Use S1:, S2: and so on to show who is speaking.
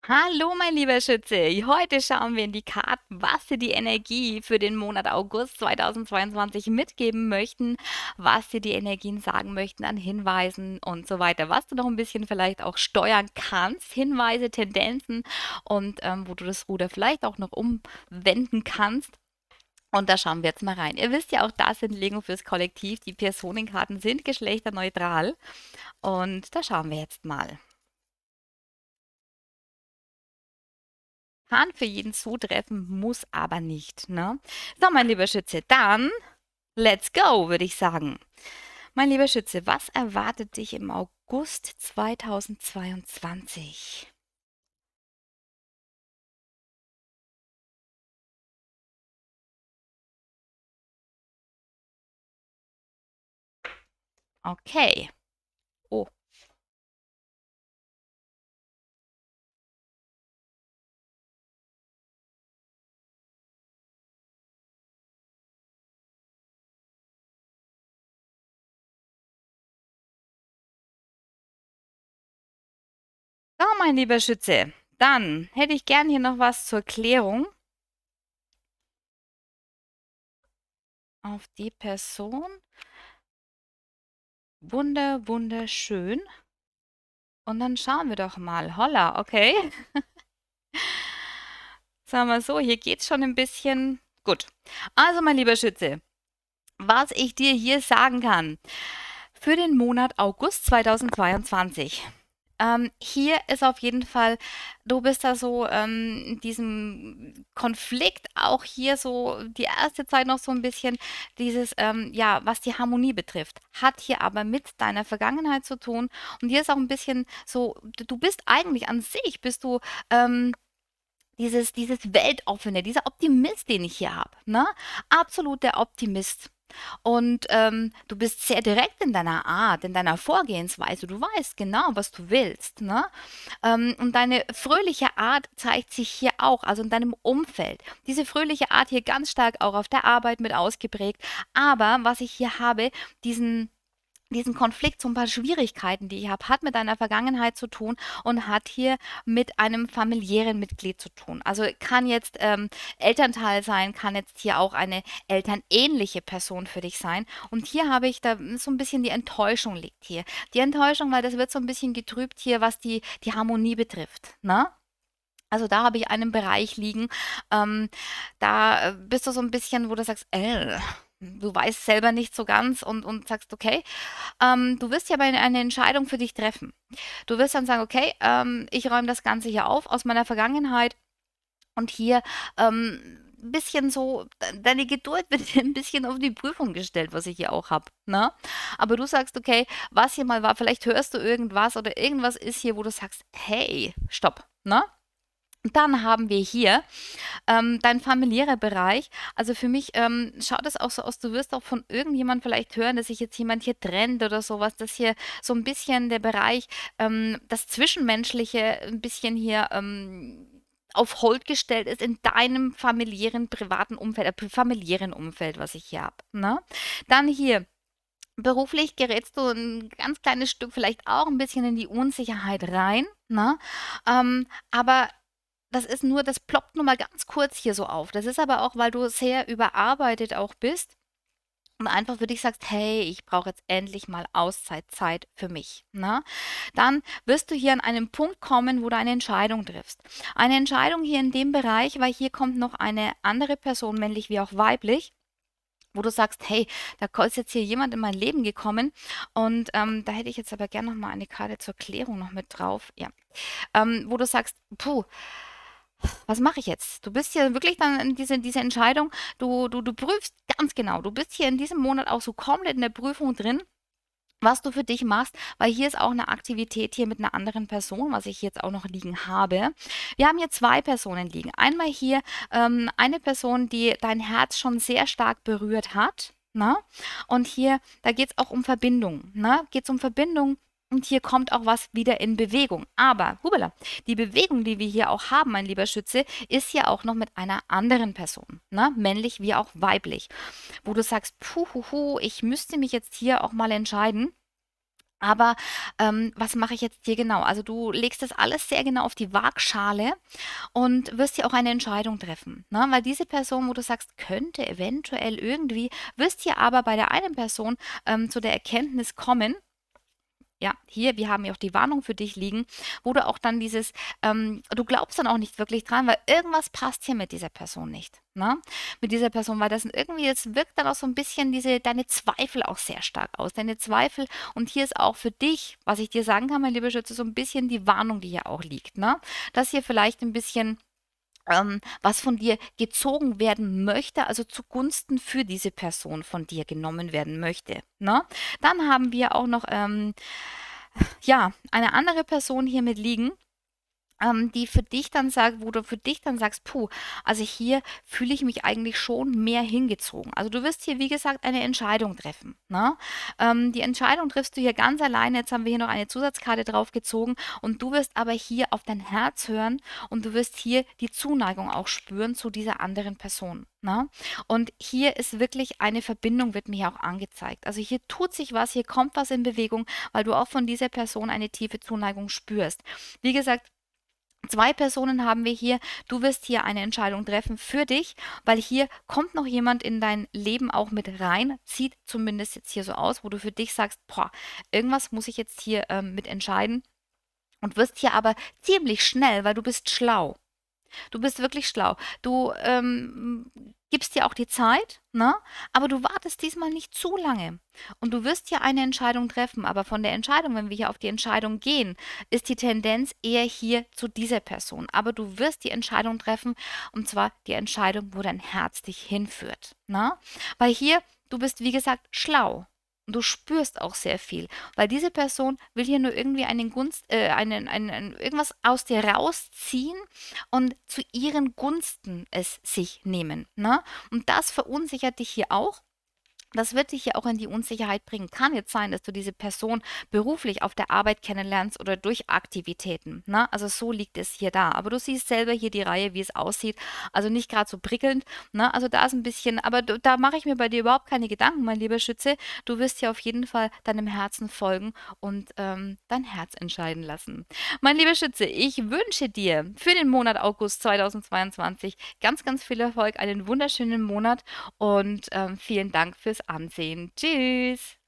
S1: Hallo, mein lieber Schütze. Heute schauen wir in die Karten, was dir die Energie für den Monat August 2022 mitgeben möchten, was dir die Energien sagen möchten an Hinweisen und so weiter, was du noch ein bisschen vielleicht auch steuern kannst, Hinweise, Tendenzen und wo du das Ruder vielleicht auch noch umwenden kannst. Und da schauen wir jetzt mal rein. Ihr wisst ja auch, das sind Legung fürs Kollektiv. Die Personenkarten sind geschlechterneutral. Und da schauen wir jetzt mal. Kann für jeden zutreffen, muss aber nicht, ne? So, mein lieber Schütze, dann let's go, würde ich sagen. Mein lieber Schütze, was erwartet dich im August 2022? Okay. Oh, so, mein lieber Schütze, dann hätte ich gern hier noch was zur Klärung auf die Person. Wunderschön. Und dann schauen wir doch mal. Holla, okay. Sagen wir so, hier geht's schon ein bisschen gut. Also, mein lieber Schütze, was ich dir hier sagen kann für den Monat August 2022. Hier ist auf jeden Fall, du bist da so in diesem Konflikt, auch hier so die erste Zeit noch so ein bisschen dieses, ja, was die Harmonie betrifft, hat hier aber mit deiner Vergangenheit zu tun. Und hier ist auch ein bisschen so, du bist eigentlich an sich, bist du dieses Weltoffene, dieser Optimist, den ich hier habe, ne? Absolut der Optimist. Und du bist sehr direkt in deiner Art, in deiner Vorgehensweise. Du weißt genau, was du willst, ne? Und deine fröhliche Art zeigt sich hier auch, also in deinem Umfeld. Diese fröhliche Art hier ganz stark auch auf der Arbeit mit ausgeprägt. Aber was ich hier habe, diesen Konflikt, so ein paar Schwierigkeiten, die ich habe, hat mit deiner Vergangenheit zu tun und hat hier mit einem familiären Mitglied zu tun. Also kann jetzt Elternteil sein, kann jetzt hier auch eine elternähnliche Person für dich sein. Und hier habe ich da so ein bisschen die Enttäuschung liegt hier. Die Enttäuschung, weil das wird so ein bisschen getrübt hier, was die Harmonie betrifft. Ne? Also da habe ich einen Bereich liegen, da bist du so ein bisschen, wo du sagst, du weißt selber nicht so ganz und sagst, okay, du wirst ja aber eine Entscheidung für dich treffen. Du wirst dann sagen, okay, ich räume das Ganze hier auf aus meiner Vergangenheit und hier ein bisschen so, deine Geduld wird hier ein bisschen auf die Prüfung gestellt, was ich hier auch habe. Ne? Aber du sagst, okay, was hier mal war, vielleicht hörst du irgendwas oder irgendwas ist hier, wo du sagst, hey, stopp. Ne? Dann haben wir hier dein familiärer Bereich. Also für mich schaut es auch so aus, du wirst auch von irgendjemand vielleicht hören, dass sich jetzt jemand hier trennt oder sowas, dass hier so ein bisschen der Bereich, das Zwischenmenschliche ein bisschen hier auf Hold gestellt ist in deinem familiären, privaten Umfeld, familiären Umfeld, was ich hier habe. Ne? Dann hier. Beruflich gerätst du ein ganz kleines Stück vielleicht auch ein bisschen in die Unsicherheit rein, ne? Aber das ploppt nur mal ganz kurz hier so auf. Das ist aber auch, weil du sehr überarbeitet auch bist und einfach für dich sagst, hey, ich brauche jetzt endlich mal Auszeit, Zeit für mich. Ne? Dann wirst du hier an einen Punkt kommen, wo du eine Entscheidung triffst. Eine Entscheidung hier in dem Bereich, weil hier kommt noch eine andere Person, männlich wie auch weiblich, wo du sagst, hey, da ist jetzt hier jemand in mein Leben gekommen und da hätte ich jetzt aber gerne noch mal eine Karte zur Klärung noch mit drauf. Ja. Wo du sagst, puh, was mache ich jetzt? Du bist hier wirklich dann in diese Entscheidung, du prüfst ganz genau. Du bist hier in diesem Monat auch so komplett in der Prüfung drin, was du für dich machst, weil hier ist auch eine Aktivität hier mit einer anderen Person, was ich jetzt auch noch liegen habe. Wir haben hier zwei Personen liegen. Einmal hier eine Person, die dein Herz schon sehr stark berührt hat. Ne? Und hier, da geht es auch um Verbindung. Ne? Geht es um Verbindung und hier kommt auch was wieder in Bewegung. Aber, hubala, die Bewegung, die wir hier auch haben, mein lieber Schütze, ist ja auch noch mit einer anderen Person. Ne? Männlich wie auch weiblich. Wo du sagst, puh, ich müsste mich jetzt hier auch mal entscheiden. Aber was mache ich jetzt hier genau? Also du legst das alles sehr genau auf die Waagschale und wirst hier auch eine Entscheidung treffen. Ne? Weil diese Person, wo du sagst, könnte eventuell irgendwie, wirst hier aber bei der einen Person zu der Erkenntnis kommen, ja, hier, wir haben ja auch die Warnung für dich liegen, wo du auch dann dieses, du glaubst dann auch nicht wirklich dran, weil irgendwas passt hier mit dieser Person nicht, ne? Mit dieser Person, weil das irgendwie, es wirkt dann auch so ein bisschen deine Zweifel auch sehr stark aus, deine Zweifel. Und hier ist auch für dich, was ich dir sagen kann, mein lieber Schütze, so ein bisschen die Warnung, die hier auch liegt, ne? Dass hier vielleicht ein bisschen was von dir gezogen werden möchte, also zugunsten für diese Person von dir genommen werden möchte. Ne? Dann haben wir auch noch ja, eine andere Person hier mit liegen, die für dich dann sagt, wo du für dich dann sagst, puh, also hier fühle ich mich eigentlich schon mehr hingezogen. Also du wirst hier, wie gesagt, eine Entscheidung treffen. Ne? Die Entscheidung triffst du hier ganz alleine. Jetzt haben wir hier noch eine Zusatzkarte drauf gezogen und du wirst aber hier auf dein Herz hören und du wirst hier die Zuneigung auch spüren zu dieser anderen Person. Ne? Und hier ist wirklich eine Verbindung, wird mir hier auch angezeigt. Also hier tut sich was, hier kommt was in Bewegung, weil du auch von dieser Person eine tiefe Zuneigung spürst. Wie gesagt, zwei Personen haben wir hier. Du wirst hier eine Entscheidung treffen für dich, weil hier kommt noch jemand in dein Leben auch mit rein. Sieht zumindest jetzt hier so aus, wo du für dich sagst, boah, irgendwas muss ich jetzt hier mit entscheiden. Und wirst hier aber ziemlich schnell, weil du bist schlau. Du bist wirklich schlau. Du gibst dir auch die Zeit, ne? Aber du wartest diesmal nicht zu lange. Und du wirst hier eine Entscheidung treffen. Aber von der Entscheidung, wenn wir hier auf die Entscheidung gehen, ist die Tendenz eher hier zu dieser Person. Aber du wirst die Entscheidung treffen, und zwar die Entscheidung, wo dein Herz dich hinführt. Ne? Weil hier, du bist, wie gesagt, schlau. Und du spürst auch sehr viel, weil diese Person will hier nur irgendwie irgendwas aus dir rausziehen und zu ihren Gunsten es sich nehmen. Ne? Und das verunsichert dich hier auch. Das wird dich ja auch in die Unsicherheit bringen. Kann jetzt sein, dass du diese Person beruflich auf der Arbeit kennenlernst oder durch Aktivitäten. Ne? Also so liegt es hier da. Aber du siehst selber hier die Reihe, wie es aussieht. Also nicht gerade so prickelnd. Ne? Also da ist ein bisschen, aber da mache ich mir bei dir überhaupt keine Gedanken, mein lieber Schütze. Du wirst hier auf jeden Fall deinem Herzen folgen und dein Herz entscheiden lassen. Mein lieber Schütze, ich wünsche dir für den Monat August 2022 ganz, ganz viel Erfolg, einen wunderschönen Monat und vielen Dank fürs Ansehen. Tschüss!